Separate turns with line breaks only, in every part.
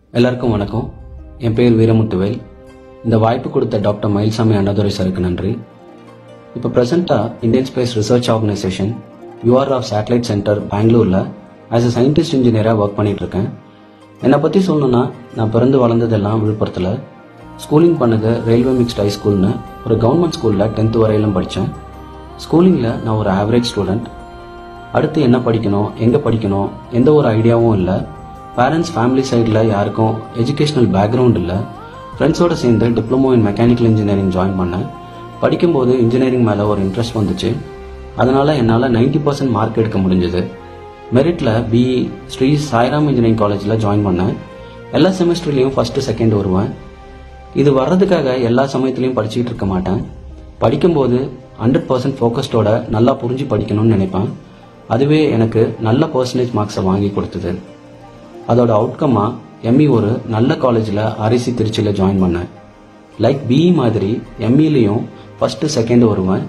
எல்லாருக்கும் வணக்கம். என் பேர் வீரமுத்துவேல். இந்த வாய்ப்பு கொடுத்த டாக்டர் மயில்சாமி அண்ணாதுரை சாருக்கு நன்றி. இப்போ ப்ரெசென்ட்டாக Indian space research organisation UR satellite centre பெங்களூரில் ஆஸ் அ சயின்டிஸ்ட் இன்ஜினியராக ஒர்க் பண்ணிகிட்ருக்கேன். என்னை பற்றி சொல்லணுன்னா, நான் பிறந்து வளர்ந்ததெல்லாம் விழுப்புரத்தில். ஸ்கூலிங் பண்ணது ரயில்வே மிக்ஸ்ட் ஹை ஸ்கூல்னு ஒரு கவர்மெண்ட் ஸ்கூலில் 10th வரையிலும் படித்தேன். ஸ்கூலிங்கில் நான் ஒரு ஆவரேஜ் ஸ்டூடெண்ட். அடுத்து என்ன படிக்கணும், எங்கே படிக்கணும், எந்த ஒரு ஐடியாவும் இல்லை. பேரண்ட்ஸ் ஃபேமிலி சைடில் யாருக்கும் எஜுகேஷ்னல் பேக்ரவுண்ட் இல்லை. ஃப்ரெண்ட்ஸோடு சேர்ந்து diploma in mechanical engineering join பண்ணேன். படிக்கும்போது இன்ஜினியரிங் மேலே ஒரு இன்ட்ரெஸ்ட் வந்துச்சு. அதனால் என்னால் 90% மார்க் எடுக்க முடிஞ்சது. மெரிட்டில் BE ஸ்ரீ சாய்ராம் இன்ஜினியரிங் காலேஜில் ஜாயின் பண்ணேன். எல்லா செமஸ்டர்லேயும் ஃபஸ்ட்டு செகண்ட் வருவேன். இது வர்றதுக்காக எல்லா சமயத்துலேயும் படிச்சுக்கிட்டு இருக்க மாட்டேன். படிக்கும்போது 100% ஃபோக்கஸ்டோட நல்லா புரிஞ்சு படிக்கணும்னு நினைப்பேன். அதுவே எனக்கு நல்ல பர்சன்டேஜ் மார்க்ஸை வாங்கி கொடுத்தது. அதோட அவுட்கமாக ME ஒரு நல்ல காலேஜில் RIC திருச்சியில் ஜாயின் பண்ணேன். லைக் BE மாதிரி ME-லையும் ஃபஸ்ட்டு செகண்ட் வருவேன்.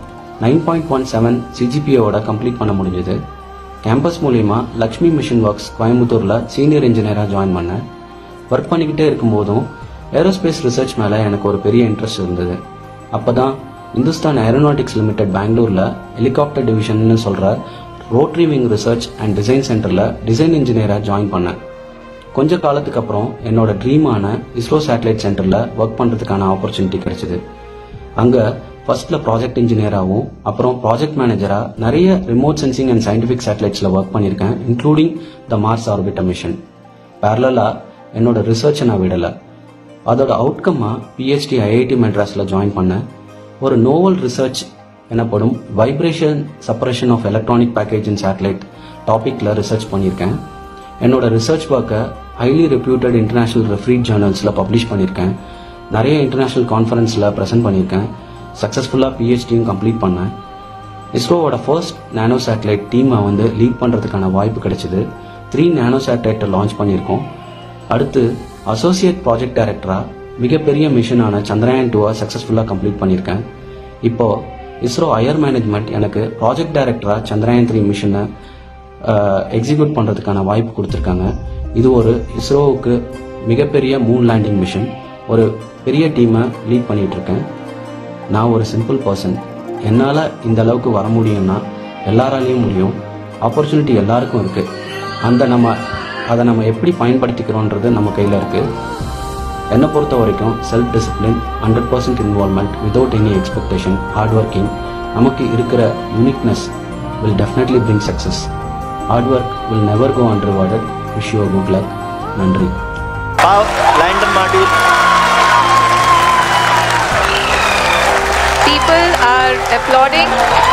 9.17 CGPA-வோட கம்ப்ளீட் பண்ண முடிஞ்சது. கேம்பஸ் மூலிமா லக்ஷ்மி மிஷன் ஒர்க்ஸ் கோயம்புத்தூரில் சீனியர் இன்ஜினியராக ஜாயின் பண்ணேன். ஒர்க் பண்ணிக்கிட்டே இருக்கும்போதும் ஏரோஸ்பேஸ் ரிசர்ச் மேலே எனக்கு ஒரு பெரிய இன்ட்ரெஸ்ட் இருந்தது. அப்போ தான் இந்துஸ்தான் ஏரோநாட்டிக்ஸ் லிமிடெட் பெங்களூரில் ஹெலிகாப்டர் டிவிஷன்னு சொல்கிற rotary wing research and design சென்டரில் டிசைன் இன்ஜினியராக ஜாயின் பண்ணேன். கொஞ்ச காலத்துக்கு அப்புறம் என்னோட ட்ரீமான இஸ்ரோ சேட்டலைட் சென்டரில் ஒர்க் பண்ணுறதுக்கான ஆப்பர்ச்சுனிட்டி கிடைச்சிது. அங்கே ஃபர்ஸ்ட்டில் ப்ராஜெக்ட் இன்ஜினியராகவும் அப்புறம் ப்ராஜெக்ட் மேனேஜராக நிறைய ரிமோட் சென்சிங் அண்ட் சயின்டிஃபிக் சேட்டலைட்ஸில் ஒர்க் பண்ணியிருக்கேன், including the Mars orbiter mission. பேரலாக என்னோட ரிசர்ச்சை நான் விடலை. அதோட அவுட்கம்மாக PhD IIT மெட்ராஸில் ஜாயின் பண்ணேன். ஒரு நோவல் ரிசர்ச் எனப்படும் vibration separation of electronic package in satellite டாப்பிக்கில் ரிசர்ச் பண்ணியிருக்கேன். என்னோட ரிசர்ச் ஒர்க்கை ஹைலி ரெப்யூட்டட் இன்டர்நேஷ்னல் ரெஃப்ரீட் ஜேர்னல்ஸில் பப்ளிஷ் பண்ணியிருக்கேன். நிறைய இன்டர்நேஷ்னல் கான்ஃபரன்ஸில் ப்ரெசென்ட் பண்ணியிருக்கேன். சக்ஸஸ்ஃபுல்லாக PhD-யும் கம்ப்ளீட் பண்ணேன். இஸ்ரோவோட ஃபர்ஸ்ட் நானோ சேட்டலைட் டீமை லீட் பண்ணுறதுக்கான வாய்ப்பு கிடைச்சிது. 3 நானோ சேட்டலைட்டை லான்ச் பண்ணியிருக்கோம். அடுத்து அசோசியேட் ப்ராஜெக்ட் டைரக்டராக மிகப்பெரிய மிஷனான சந்திரயான்-2 சக்ஸஸ்ஃபுல்லாக கம்ப்ளீட் பண்ணியிருக்கேன். இப்போது இஸ்ரோ ஹையர் மேனேஜ்மெண்ட் எனக்கு ப்ராஜெக்ட் டைரக்டராக Chandrayaan-3 மிஷனை எக்ஸிக்யூட் பண்ணுறதுக்கான வாய்ப்பு கொடுத்துருக்காங்க. இது ஒரு இஸ்ரோவுக்கு மிகப்பெரிய மூன் லேண்டிங் மிஷன். ஒரு பெரிய டீமை லீட் பண்ணிகிட்ருக்கேன். நான் ஒரு சிம்பிள் பர்சன். என்னால் இந்த அளவுக்கு வர முடியும்னா எல்லாராலையும் முடியும். ஆப்பர்ச்சுனிட்டி எல்லாருக்கும் இருக்குது. அதை நம்ம எப்படி பயன்படுத்திக்கிறோன்றது நம்ம கையில் இருக்குது. என்னை பொறுத்த வரைக்கும் self discipline, 100% involvement, without any expectation, hard working நமக்கு இருக்கிற uniqueness will definitely bring success. Hard work will never go unrewarded. Wish you a good luck. நன்றி.
Land the module.
People are applauding.